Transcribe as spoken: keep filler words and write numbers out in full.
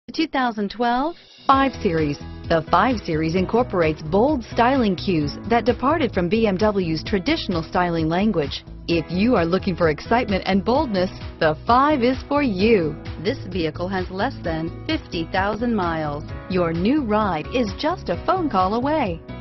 two thousand twelve five Series. The five Series incorporates bold styling cues that departed from B M W's traditional styling language. If you are looking for excitement and boldness, the five is for you. This vehicle has less than fifty thousand miles. Your new ride is just a phone call away.